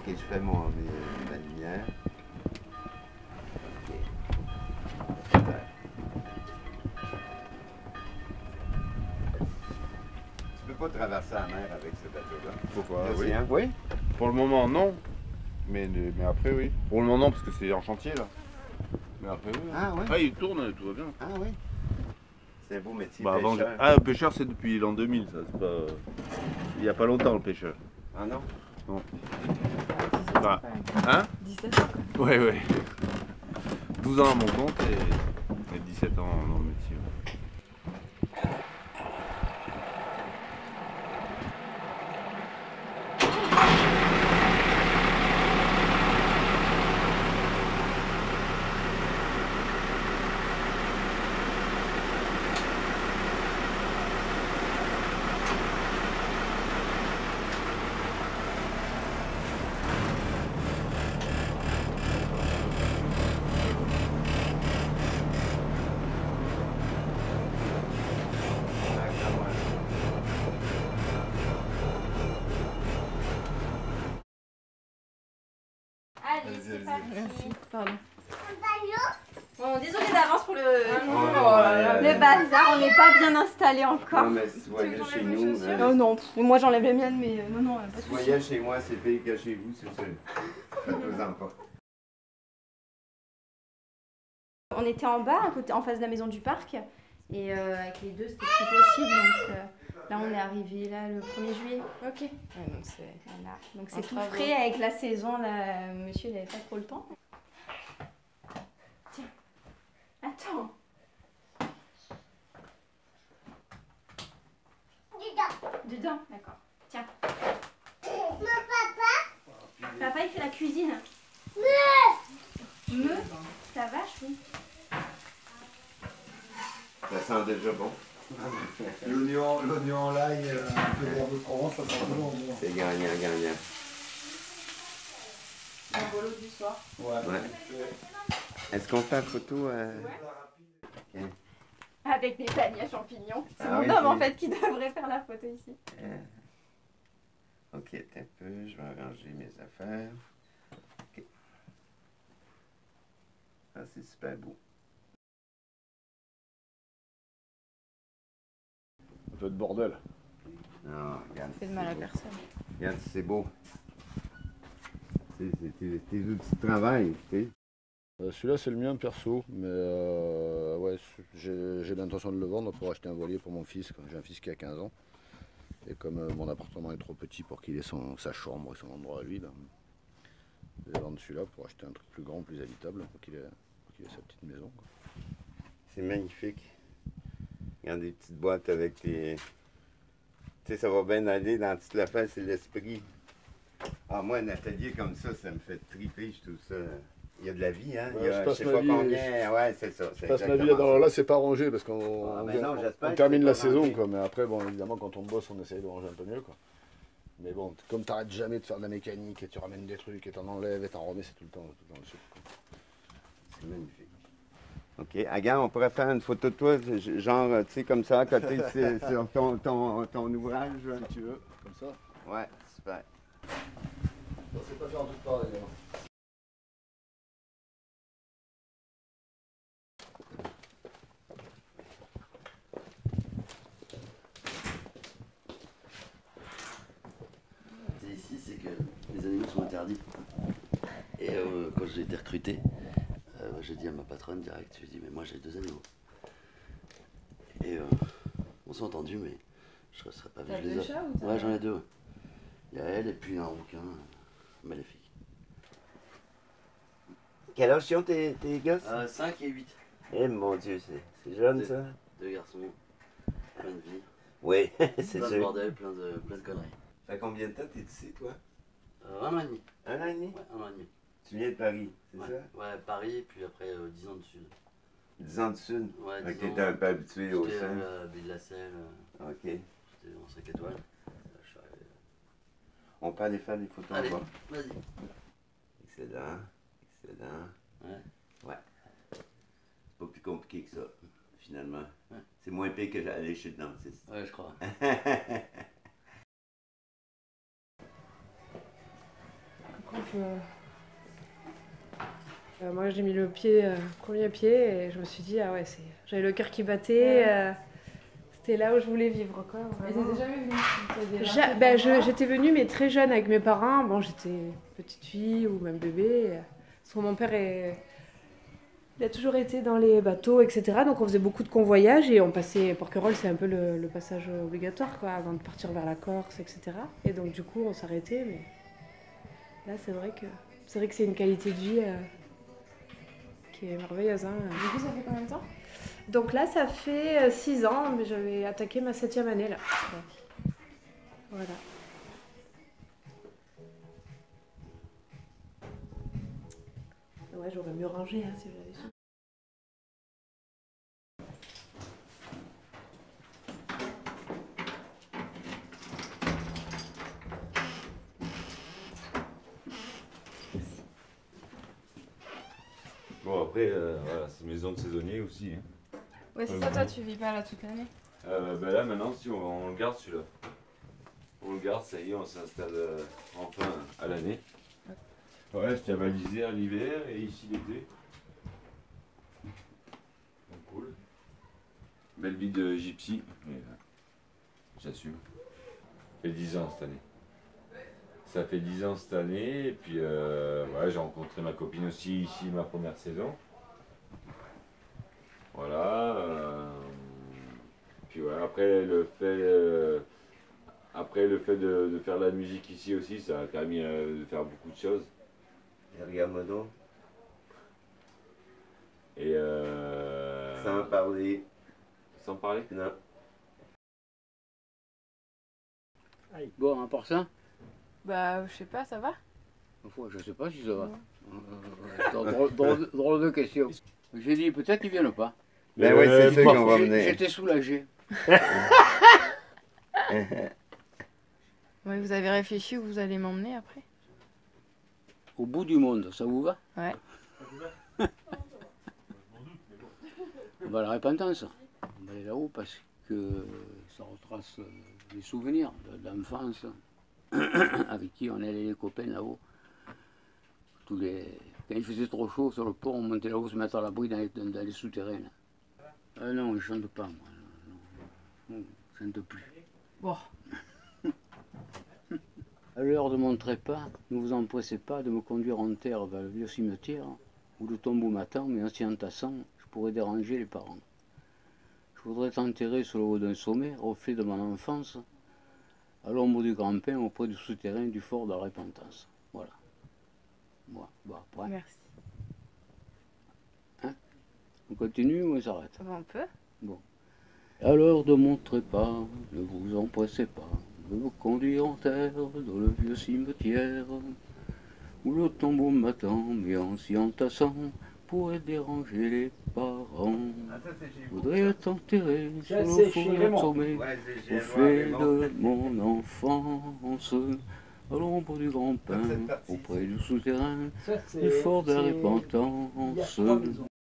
je fais ma lumière. Ok. Super. Tu peux pas traverser la mer avec ce bateau-là. Pourquoi? Oui. Oui. Pour le moment, non. Mais après, oui. Pour le moment, non, parce que c'est en chantier, là. Mais après, oui. Ah, oui. Ah, il tourne, tout va bien. Ah, oui. C'est un beau métier, Bah, avant, pêcheur. ah, le pêcheur, c'est depuis l'an 2000, ça. C'est pas... Il n'y a pas longtemps, le pêcheur. Ah, non? Non. 17 ans, Bah, quand même. hein? 17 ans, quoi. Ouais, ouais. 12 ans à mon compte et 17 ans dans le métier. Allez, c'est parti. Merci, pardon. Bon, désolé d'avance pour le bazar, on n'est pas bien installé encore. Non, mais si tu voyais chez nous... Oh non, moi j'enlève les miennes, mais non, pas de Si tu soucis. voyais chez moi, c'est pire que chez vous, c'est sûr. Faites-en pas. On était en bas, à côté, en face de la maison du parc, et avec les deux c'était plus possible, donc là on est arrivé là le 1er juillet. Ok. Ouais, donc c'est... Voilà. Donc En c'est tout travaux. frais avec la saison, là, monsieur il n'avait pas trop le temps. Tiens, attends. Dedans, d'accord. Tiens. Papa il fait la cuisine. Me ta vache, oui. Ça sent déjà bon. L'oignon, l'ail, un peu d'herbe de Provence, ça sent toujours bon. C'est gagnant. Un bolo du soir. Ouais. Est-ce qu'on fait la photo Ok. Avec des paniers à champignons. C'est Ah mon oui, homme en oui. fait qui devrait faire la photo ici. Ok, attends un peu, je vais arranger mes affaires. Ok. Ah, c'est super beau. Un peu de bordel. Non, regarde. fait de mal à beau. personne. Regarde, c'est beau. C'est tes outils de travail, tu sais. Celui-là c'est le mien perso, mais ouais, j'ai l'intention de le vendre pour acheter un voilier pour mon fils. J'ai un fils qui a 15 ans. Et comme mon appartement est trop petit pour qu'il ait sa chambre et son endroit à lui, ben, je vais vendre celui-là pour acheter un truc plus grand, plus habitable, pour qu'il ait sa petite maison, quoi. C'est magnifique. Regarde des petites boîtes avec tes... Tu sais, ça va bien aller dans toute l'affaire, c'est l'esprit. Ah, moi, un atelier comme ça me fait triper, je trouve ça... Il y a de la vie, hein? Ouais, Il y a, je je passe sais ma pas vie- combien... Ouais, c'est ça. Je passe ma vie là, là c'est pas rangé parce qu'on Ah, ben non, j'espère on que termine c'est la pas saison, rangé. quoi. Mais après, bon, évidemment, quand on bosse, on essaye de ranger un peu mieux, quoi. Mais bon, comme t'arrêtes jamais de faire de la mécanique et tu ramènes des trucs et t'en enlèves et t'en remets, c'est tout le temps le sucre, quoi. C'est magnifique. OK. Regarde, on pourrait faire une photo de toi, genre, tu sais, comme ça, à côté, sur ton ouvrage. Si tu veux, comme ça. Ouais, super. On sait pas faire tout pareil, hein. Ici, c'est que les animaux sont interdits. Et quand j'ai été recruté, j'ai dit à ma patronne direct, je lui ai dit, mais moi j'ai 2 animaux. Et on s'est entendu, mais je ne serais pas T'as venu les 2 autres. chats ou t'as... Ouais, j'en ai 2. Ouais. Il y a elle et puis un rouquin maléfique. Quel âge ont tes gosses? 5 et 8. Eh mon Dieu, c'est jeune, Deux. ça? 2 garçons, plein de vie, Oui, c'est plein de sûr. bordel, plein de conneries. Ça fait combien de temps t'es ici, toi? 1 an et demi. 1 an et demi? Ouais, 1 an et demi. Tu viens de Paris, c'est Ouais. ça? Ouais, Paris, puis après 10 ans de sud. 10 ans de sud? Ouais, Ok, 10 ans. t'es un peu habitué au J'étais sud. à Ville-la-Selle, Ok. j'étais en 5 étoiles. Je suis arrivé. On peut aller faire des photos Allez, en bas. vas-y. Excellent, excellent. Ouais. Ouais. C'est pas plus compliqué que ça, finalement. Ouais. C'est moins pire que j'allais chez le dentiste. Ouais, je crois. moi j'ai mis le pied, premier pied, et je me suis dit, ah ouais, j'avais le cœur qui battait. C'était là où je voulais vivre, quoi. Et t'es jamais venue? J'étais venue, mais très jeune avec mes parents. Bon, j'étais petite fille ou même bébé. Parce que mon père il a toujours été dans les bateaux, etc. Donc on faisait beaucoup de convoyages et on passait. Porquerolles, c'est un peu le passage obligatoire, quoi, avant de partir vers la Corse, etc. Et donc du coup, on s'arrêtait. Mais là, c'est vrai que c'est une qualité de vie qui est merveilleuse. Hein. Du coup, ça fait combien de temps? Donc là, ça fait 6 ans, mais j'avais attaqué ma 7e année, là. Voilà. Ouais, j'aurais mieux rangé, hein, si j'avais su. Bon, après, voilà, c'est une maison de saisonnier aussi. Hein. Ouais, c'est ça, toi, tu vis pas là toute l'année? Ben là, maintenant, si on le garde celui-là. On le garde, ça y est, on s'installe enfin à l'année. Ouais, je tiens à l'Isère l'hiver et ici l'été. Donc, cool. Belle vie de gypsy, mais j'assume. Ça fait 10 ans cette année. Ça fait 10 ans cette année, et puis ouais, j'ai rencontré ma copine aussi ici, ma première saison. Voilà. Puis ouais, après le fait de faire de la musique ici aussi, ça a permis de faire beaucoup de choses. Regarde Modo. Et Sans parler. Sans parler? Non. Bon, à part ça, Bah, je sais pas, ça va? je sais pas si ça va. Drôle de question. J'ai dit peut-être qu'ils viennent pas. Ben oui, c'est sûr qu'on va venir. J'étais soulagé. Ouais, vous avez réfléchi où vous allez m'emmener après? Au bout du monde, ça vous va? Ouais. On va à la Repentance. On va aller là-haut parce que ça retrace les souvenirs d'enfance avec qui on allait les copains là-haut. Quand il faisait trop chaud sur le pont, on montait là-haut se mettre à l'abri dans les souterrains. Non, je ne chante pas, moi. Non, je ne chante plus. Bon. À l'heure de mon trépas, ne vous empressez pas de me conduire en terre vers le vieux cimetière, où le tombeau m'attend, mais en s'y entassant, je pourrais déranger les parents. Je voudrais t'enterrer sur le haut d'un sommet, reflet de mon enfance, à l'ombre du grand pin, auprès du souterrain du fort de la Repentance. Voilà. Moi, bon, après. Merci. Hein? On continue ou on s'arrête? On peut? Bon. À l'heure de mon trépas, ne vous empressez pas de me conduire en terre dans le vieux cimetière, où le tombeau m'attend, mais en s'y entassant, pourrait déranger les parents. Je voudrais t'enterrer sur le fond d'un sommet, au fait de mon enfance, à l'ombre du grand pin, auprès du souterrain, du fort de la Repentance.